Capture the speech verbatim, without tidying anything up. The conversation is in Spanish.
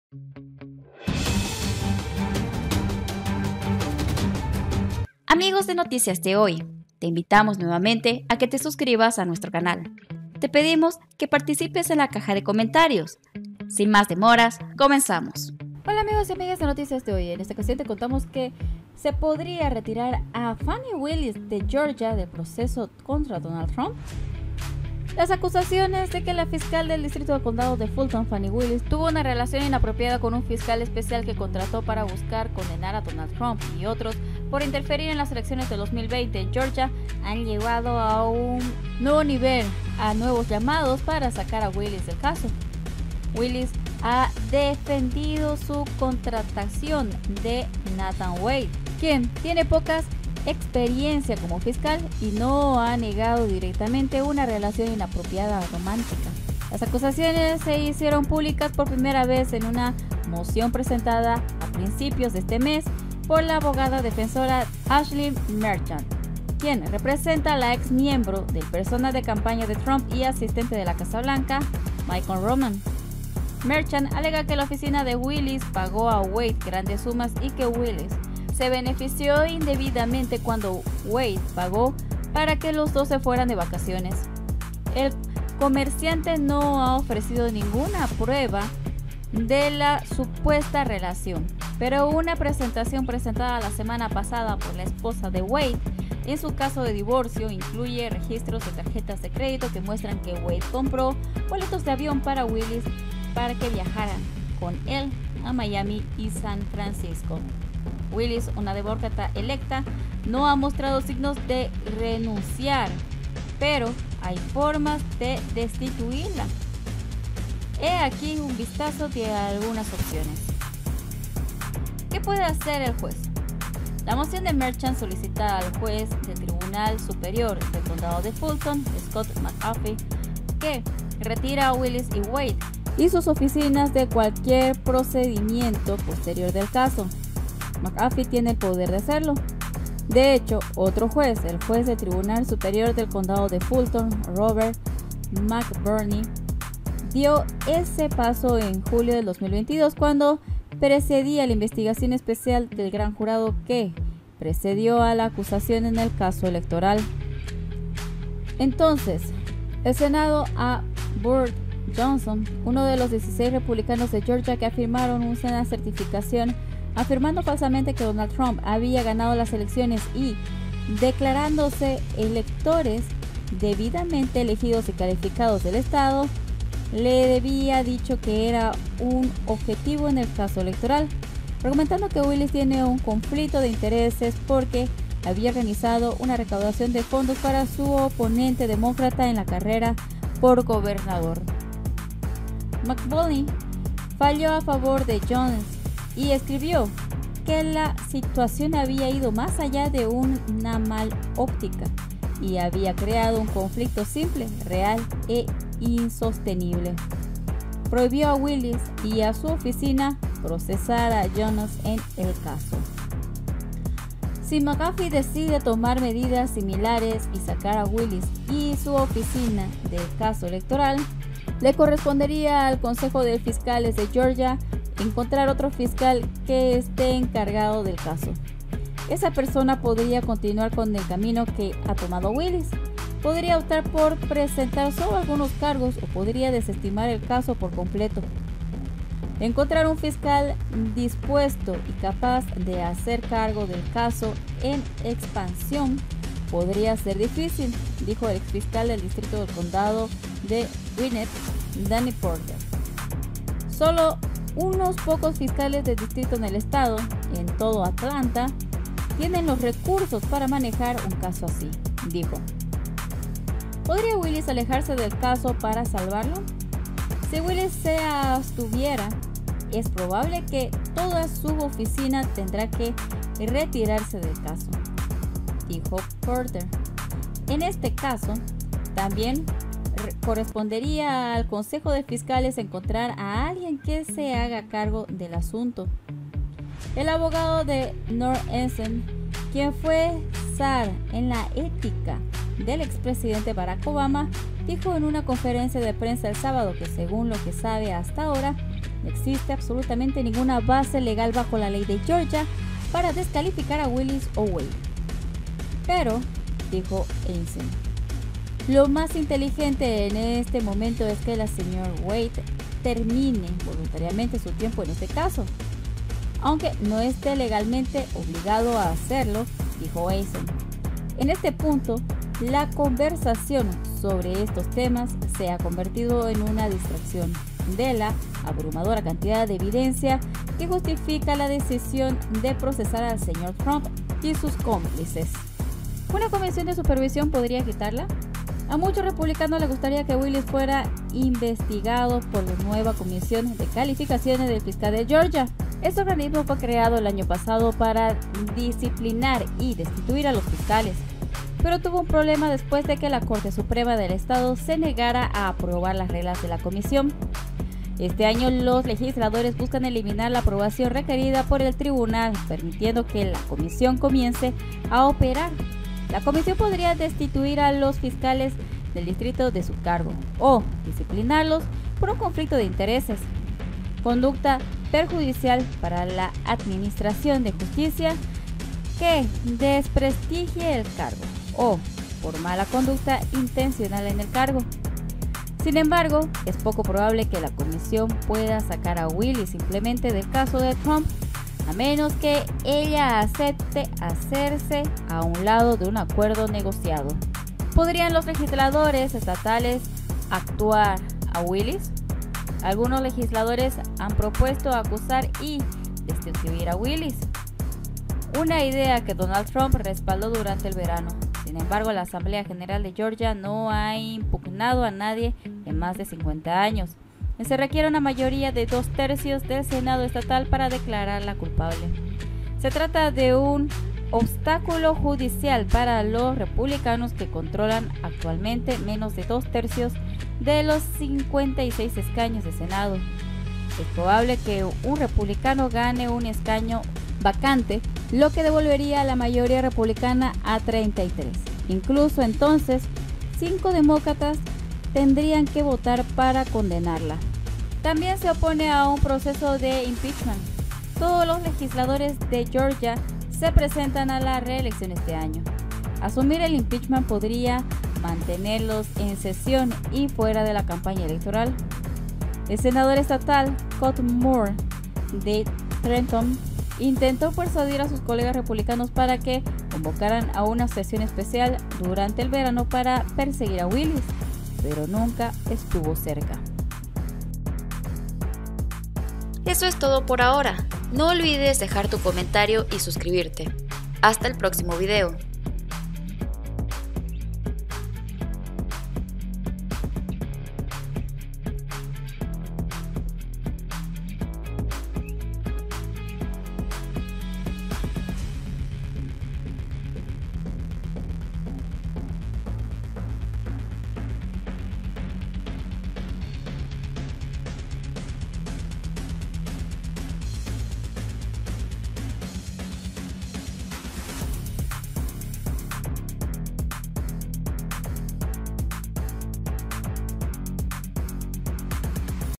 Amigos de Noticias de Hoy, te invitamos nuevamente a que te suscribas a nuestro canal. Te pedimos que participes en la caja de comentarios. Sin más demoras, comenzamos. Hola amigos y amigas de Noticias de Hoy. En esta ocasión te contamos que se podría retirar a Fani Willis de Georgia del proceso contra Donald Trump. Las acusaciones de que la fiscal del distrito del condado de Fulton, Fani Willis, tuvo una relación inapropiada con un fiscal especial que contrató para buscar condenar a Donald Trump y otros por interferir en las elecciones de dos mil veinte en Georgia han llevado a un nuevo nivel, a nuevos llamados para sacar a Willis del caso. Willis ha defendido su contratación de Nathan Wade, quien tiene pocas experiencia como fiscal y no ha negado directamente una relación inapropiada romántica. Las acusaciones se hicieron públicas por primera vez en una moción presentada a principios de este mes por la abogada defensora Ashley Merchant, quien representa a la ex miembro del personal de campaña de Trump y asistente de la Casa Blanca, Michael Roman. Merchant alega que la oficina de Willis pagó a Wade grandes sumas y que Willis se benefició indebidamente cuando Wade pagó para que los dos se fueran de vacaciones. El comerciante no ha ofrecido ninguna prueba de la supuesta relación, pero una presentación presentada la semana pasada por la esposa de Wade en su caso de divorcio incluye registros de tarjetas de crédito que muestran que Wade compró boletos de avión para Willis para que viajaran con él a Miami y San Francisco. Willis, una demócrata electa, no ha mostrado signos de renunciar, pero hay formas de destituirla. He aquí un vistazo de algunas opciones. ¿Qué puede hacer el juez? La moción de Merchant solicita al juez del Tribunal Superior del Condado de Fulton, Scott McAfee, que retira a Willis y Wade y sus oficinas de cualquier procedimiento posterior del caso. McAfee tiene el poder de hacerlo. De hecho, otro juez, el juez del Tribunal Superior del Condado de Fulton, Robert McBurney, dio ese paso en julio del dos mil veintidós cuando precedía la investigación especial del gran jurado que precedió a la acusación en el caso electoral. Entonces, el Senado a Burt Johnson, uno de los dieciséis republicanos de Georgia que afirmaron una certificación afirmando falsamente que Donald Trump había ganado las elecciones y declarándose electores debidamente elegidos y calificados del Estado, le había dicho que era un objetivo en el caso electoral, argumentando que Willis tiene un conflicto de intereses porque había organizado una recaudación de fondos para su oponente demócrata en la carrera por gobernador. McBurney falló a favor de Jones y escribió que la situación había ido más allá de una mal óptica y había creado un conflicto simple, real e insostenible. Prohibió a Willis y a su oficina procesar a Jones en el caso. Si McAfee decide tomar medidas similares y sacar a Willis y su oficina del caso electoral, le correspondería al Consejo de Fiscales de Georgia encontrar otro fiscal que esté encargado del caso. Esa persona podría continuar con el camino que ha tomado Willis. Podría optar por presentar solo algunos cargos o podría desestimar el caso por completo. Encontrar un fiscal dispuesto y capaz de hacer cargo del caso en expansión podría ser difícil, dijo el exfiscal del distrito del condado de Gwinnett, Danny Porter. Solo unos pocos fiscales de distrito en el estado, en todo Atlanta, tienen los recursos para manejar un caso así, dijo. ¿Podría Willis alejarse del caso para salvarlo? Si Willis se abstuviera, es probable que toda su oficina tendrá que retirarse del caso, dijo Porter. En este caso, también correspondería al Consejo de Fiscales encontrar a alguien que se haga cargo del asunto. El abogado de North Essen, quien fue zar en la ética del expresidente Barack Obama, dijo en una conferencia de prensa el sábado que según lo que sabe hasta ahora, no existe absolutamente ninguna base legal bajo la ley de Georgia para descalificar a Willis o Wade. Pero, dijo Eisen, lo más inteligente en este momento es que la señora Wade termine voluntariamente su tiempo en este caso, aunque no esté legalmente obligado a hacerlo, dijo Eisen. En este punto, la conversación sobre estos temas se ha convertido en una distracción de la abrumadora cantidad de evidencia que justifica la decisión de procesar al señor Trump y sus cómplices. ¿Una comisión de supervisión podría quitarla? A muchos republicanos les gustaría que Willis fuera investigado por la nueva comisión de calificaciones del fiscal de Georgia. Este organismo fue creado el año pasado para disciplinar y destituir a los fiscales, pero tuvo un problema después de que la Corte Suprema del Estado se negara a aprobar las reglas de la comisión. Este año los legisladores buscan eliminar la aprobación requerida por el tribunal, permitiendo que la comisión comience a operar. La comisión podría destituir a los fiscales del distrito de su cargo o disciplinarlos por un conflicto de intereses, conducta perjudicial para la administración de justicia que desprestigie el cargo o por mala conducta intencional en el cargo. Sin embargo, es poco probable que la comisión pueda sacar a Willis simplemente del caso de Trump, a menos que ella acepte hacerse a un lado de un acuerdo negociado. ¿Podrían los legisladores estatales actuar a Willis? Algunos legisladores han propuesto acusar y destituir a Willis, una idea que Donald Trump respaldó durante el verano. Sin embargo, la Asamblea General de Georgia no ha impugnado a nadie en más de cincuenta años. Se requiere una mayoría de dos tercios del Senado estatal para declararla culpable. Se trata de un obstáculo judicial para los republicanos que controlan actualmente menos de dos tercios de los cincuenta y seis escaños de Senado. Es probable que un republicano gane un escaño vacante, lo que devolvería a la mayoría republicana a treinta y tres. Incluso entonces, cinco demócratas tendrían que votar para condenarla. También se opone a un proceso de impeachment. Todos los legisladores de Georgia se presentan a la reelección este año. Asumir el impeachment podría mantenerlos en sesión y fuera de la campaña electoral. El senador estatal Scott Moore de Trenton intentó persuadir a sus colegas republicanos para que convocaran a una sesión especial durante el verano para perseguir a Willis, pero nunca estuvo cerca. Eso es todo por ahora. No olvides dejar tu comentario y suscribirte. Hasta el próximo video.